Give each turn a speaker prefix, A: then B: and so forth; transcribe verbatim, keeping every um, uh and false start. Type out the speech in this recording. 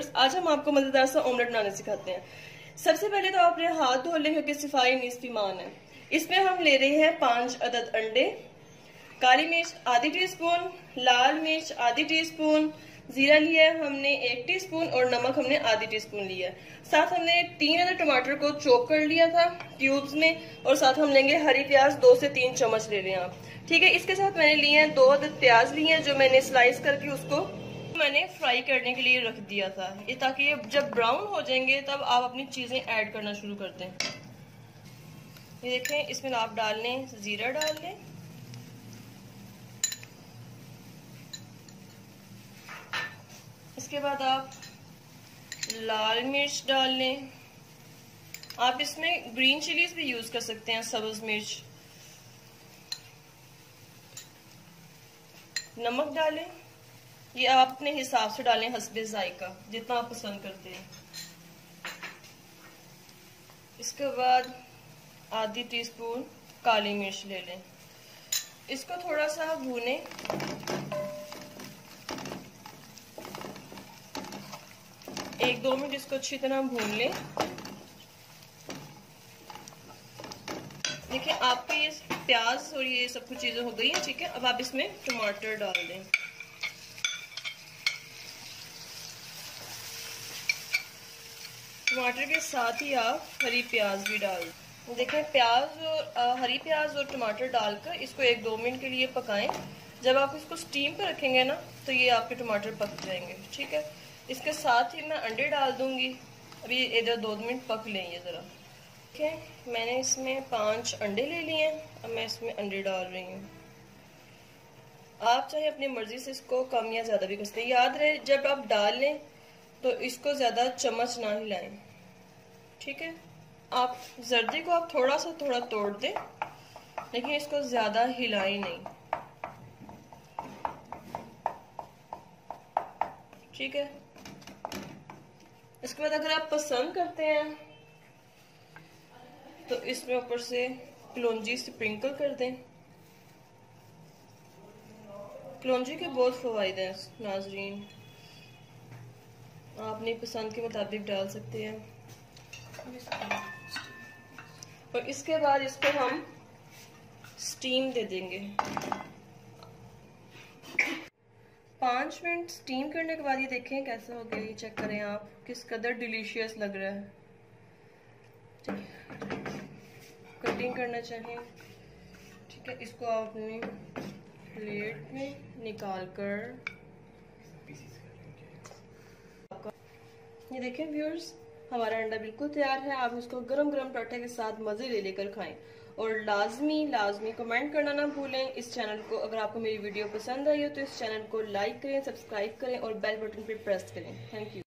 A: Viewers, आज हम आपको मजेदार सा ऑमलेट बनाने सिखाते हैं। सबसे पहले तो आपने हाथ धो लें क्योंकि सफाई निस्फ ईमान है। इसमें हम ले रहे हैं पांच अदद अंडे, काली मिर्च आधी टी स्पून, लाल मिर्च आधी टी स्पून, जीरा लिया है हमने एक टीस्पून और नमक हमने आधी टी स्पून लिया है। साथ हमने तीन अदद टमाटर को चॉप कर लिया था क्यूब्स में, और साथ हम लेंगे हरी प्याज दो से तीन चम्मच ले लें आप, ठीक है। इसके साथ मैंने लिए हैं दो अदद प्याज लिए हैं जो मैंने स्लाइस करके उसको मैंने फ्राई करने के लिए रख दिया था, ये ताकि ये जब ब्राउन हो जाएंगे तब आप अपनी चीजें ऐड करना शुरू कर दें। ये देखें, इसमें आप डाल लें जीरा डाल लें, इसके बाद आप लाल मिर्च डाल लें। आप इसमें ग्रीन चिलीज भी यूज कर सकते हैं, सब्ज मिर्च। नमक डालें, ये आप अपने हिसाब से डालें, हस्बे जायका जितना आप पसंद करते हैं। इसके बाद आधी टीस्पून काली मिर्च ले लें, इसको थोड़ा सा भूनें। एक दो मिनट इसको अच्छी तरह भून लें। देखिए आपके ये प्याज और ये सब कुछ चीजें हो गई हैं, ठीक है। अब आप इसमें टमाटर डाल दें। टमाटर के साथ ही आप हरी प्याज भी डाल दें। देखें, प्याज और हरी प्याज और टमाटर डालकर इसको एक दो मिनट के लिए पकाएं। जब आप इसको स्टीम पर रखेंगे ना तो ये आपके टमाटर पक जाएंगे, ठीक है। इसके साथ ही मैं अंडे डाल दूंगी। अभी इधर दो मिनट पक लें ये जरा, ठीक है। मैंने इसमें पांच अंडे ले लिए हैं, अब मैं इसमें अंडे डाल रही हूँ। आप चाहे अपनी मर्जी से इसको कम या ज्यादा भी कर सकते हैं। याद रहे जब आप डाल लें तो इसको ज्यादा चम्मच ना हिलाएं, ठीक है। आप जर्दी को आप थोड़ा सा थोड़ा तोड़ दें, लेकिन इसको ज्यादा हिलाएं नहीं, ठीक है। इसके बाद अगर आप पसंद करते हैं तो इसमें ऊपर से कलौंजी स्प्रिंकल कर दें। कलौंजी के बहुत फायदे हैं नाजरीन, आप अपनी पसंद के मुताबिक डाल सकते हैं। और इसके बाद इसको हम स्टीम दे देंगे। पाँच मिनट स्टीम करने के बाद ये देखें कैसा हो गया, ये चेक करें आप, किस कदर डिलीशियस लग रहा है। कटिंग करना चाहिए, ठीक है। इसको आप अपनी प्लेट में निकाल कर, ये देखें व्यूअर्स, हमारा अंडा बिल्कुल तैयार है। आप इसको गरम गरम पराठे के साथ मजे ले लेकर खाएं। और लाजमी लाजमी कमेंट करना ना भूलें। इस चैनल को, अगर आपको मेरी वीडियो पसंद आई हो तो इस चैनल को लाइक करें, सब्सक्राइब करें और बेल बटन पर प्रेस करें। Thank you.